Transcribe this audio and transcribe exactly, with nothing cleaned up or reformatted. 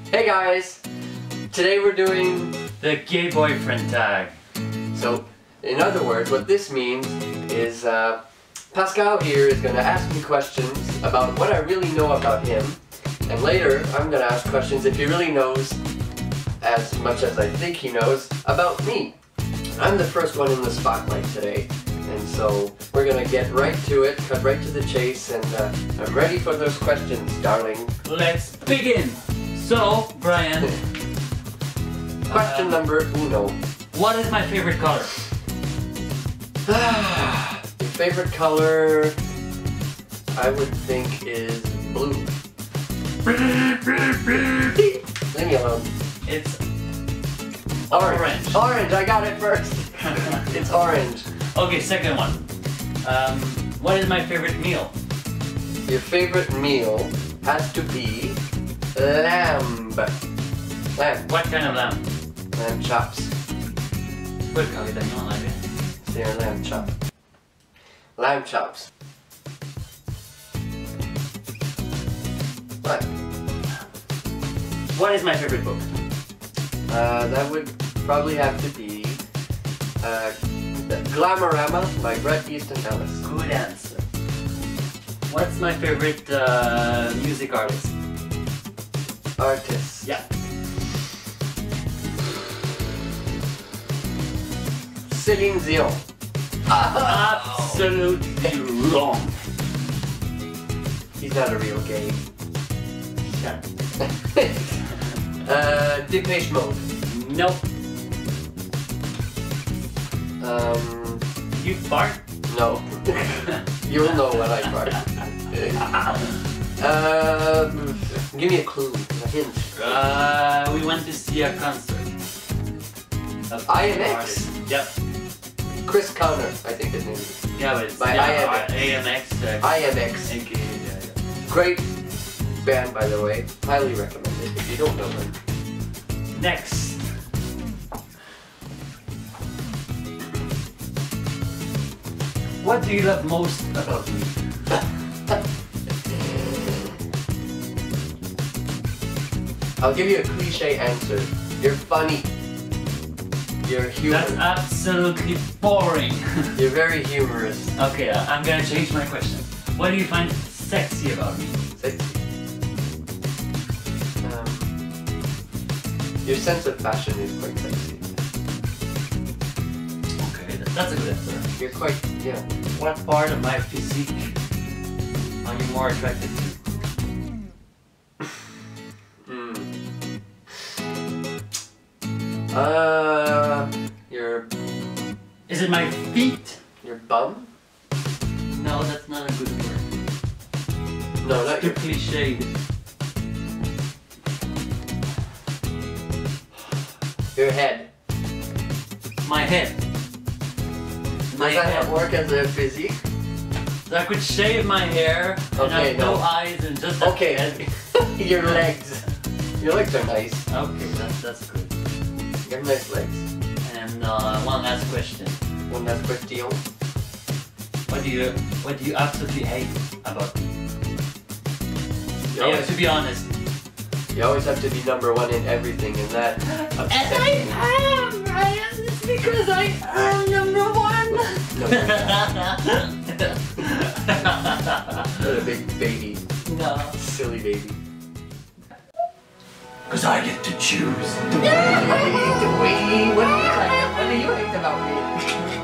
Hey guys! Today we're doing the gay boyfriend tag. So, in other words, what this means is uh, Pascal here is going to ask me questions about what I really know about him, and later I'm going to ask questions if he really knows as much as I think he knows about me. I'm the first one in the spotlight today, and so we're going to get right to it, cut right to the chase, and uh, I'm ready for those questions, darling. Let's begin! So, Brian, Question um, number uno. what is my favorite color? Your favorite color, I would think, is blue. Leave me alone. It's Orange. orange. Orange, I got it first. It's orange. Okay, second one. Um, what is my favorite meal? Your favorite meal has to be lamb. Lamb. What kind of lamb? Lamb chops. Good, okay, then you don't like it. They're lamb chop. Lamb chops. What? What is my favorite book? Uh, that would probably have to be uh, Glamorama by Bret Easton Ellis. Good answer. What's my favorite uh, music artist? Artists. Yeah. Celine Dion. Absolutely wrong. He's not a real gay. Yeah. uh, Depeche Mode. Nope. Um, You fart? no. You'll know when I fart. um, give me a clue, a hint. Uh, we went to see a concert. Of I M X? artist. Yep. Chris Connor, I think his name is. Yeah, but it's By yeah, I M X. A M X. Uh, I M X. A K A, yeah, yeah. Great band, by the way. Highly recommend it if you don't know them. Next. What do you love most about me? I'll give you a cliche answer. You're funny. You're That's humorous. absolutely boring. You're very humorous. Okay, uh, I'm gonna change my question. What do you find sexy about me? Sexy. Um, your sense of fashion is quite sexy. Okay, that- that's a good answer. You're quite, yeah. What part of my physique are you more attracted to? Mm. Uh, your Is it my feet? your bum? No, that's not a good word. No, not Too your. cliched. Your head. My head. My Does that head. not work as a physique? So I could shave my hair and Okay, have no no. eyes and just a Okay. head. Your legs. Your legs are nice. Okay, that's that's good. You have nice legs. And uh, one last question. One last question. What do you what do you absolutely hate about me? You You have always, to be honest. you always have to be number one in everything, and that. And I am, Ryan. It's because I am number one. No, what a big baby. No. Silly baby. Because I get to choose. Wait, what do you like? What do you like about me?